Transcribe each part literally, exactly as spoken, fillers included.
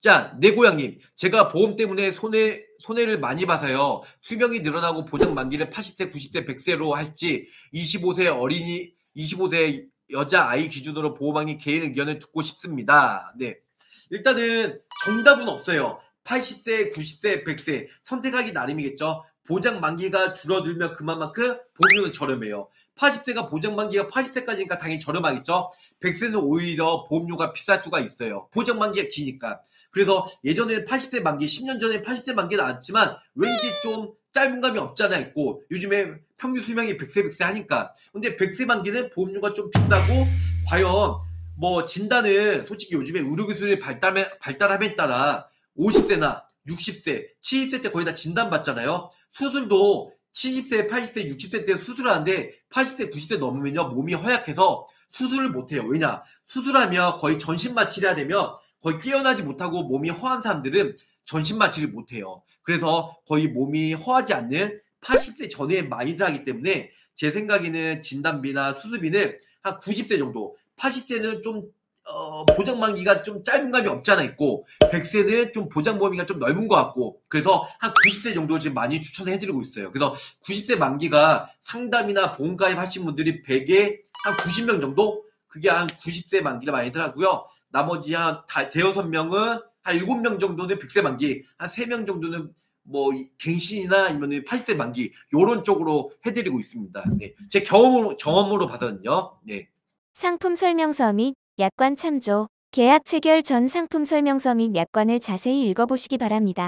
자, 네 고양님. 제가 보험 때문에 손해 손해를 많이 봐서요. 수명이 늘어나고 보장 만기를 팔십 세, 구십 세, 백 세로 할지 이십오 세 어린이 이십오 세 여자아이 기준으로 보호망이 개인 의견을 듣고 싶습니다. 네. 일단은 정답은 없어요. 팔십 세, 구십 세, 백 세 선택하기 나름이겠죠. 보장 만기가 줄어들면 그만큼 보험료는 저렴해요. 팔십 세가 보장 만기가 팔십 세까지니까 당연히 저렴하겠죠. 백 세는 오히려 보험료가 비쌀 수가 있어요. 보장 만기가 기니까. 그래서 예전에는 팔십 세 만기, 십 년 전에 팔십 세 만기 나왔지만 왠지 좀 짧은 감이 없잖아 있고 요즘에 평균 수명이 백 세, 백 세 하니까. 근데 백 세 만기는 보험료가 좀 비싸고 과연 뭐 진단은 솔직히 요즘에 의료기술이 발달에, 발달함에 따라 오십 세나 육십 세, 칠십 세 때 거의 다 진단받잖아요. 수술도 칠십 세, 팔십 세, 육십 세 때 수술하는데 팔십 세, 구십 세 넘으면요 몸이 허약해서 수술을 못해요. 왜냐? 수술하면 거의 전신 마취를 해야 되면 거의 깨어나지 못하고 몸이 허한 사람들은 전신 마취를 못해요. 그래서 거의 몸이 허하지 않는 팔십 세 전에 많이들 하기 때문에 제 생각에는 진단비나 수술비는 한 구십 세 정도, 팔십 세는 좀 어, 보장 만기가 좀 짧은 감이 없잖아 있고 백 세는 좀 보장 범위가 좀 넓은 것 같고 그래서 한 구십 세 정도 지금 많이 추천해드리고 있어요. 그래서 구십 세 만기가 상담이나 보험 가입 하신 분들이 백에 한 구십 명 정도? 그게 한 구십 세 만기를 많이들 하고요. 나머지 한 대여섯 명은 한 일곱 명 정도는 백 세 만기, 한 세 명 정도는 뭐 갱신이나 아니면 팔십 세 만기 요런 쪽으로 해드리고 있습니다. 네. 제 경험으로 경험으로 봐서는요. 네. 상품 설명서 및 약관 참조. 계약 체결 전 상품 설명서 및 약관을 자세히 읽어보시기 바랍니다.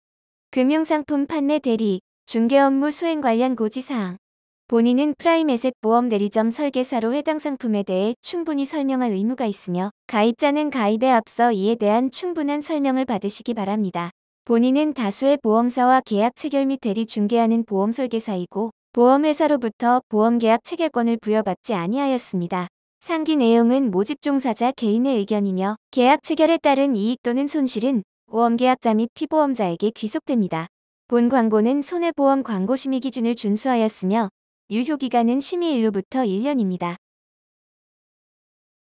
금융상품 판매 대리, 중개 업무 수행 관련 고지사항. 본인은 프라임에셋 보험 대리점 설계사로 해당 상품에 대해 충분히 설명할 의무가 있으며 가입자는 가입에 앞서 이에 대한 충분한 설명을 받으시기 바랍니다. 본인은 다수의 보험사와 계약 체결 및 대리 중개하는 보험 설계사이고 보험회사로부터 보험계약 체결권을 부여받지 아니하였습니다. 상기 내용은 모집 종사자 개인의 의견이며 계약 체결에 따른 이익 또는 손실은 보험계약자 및 피보험자에게 귀속됩니다. 본 광고는 손해보험 광고 심의 기준을 준수하였으며 유효기간은 심의일로부터 일 년입니다.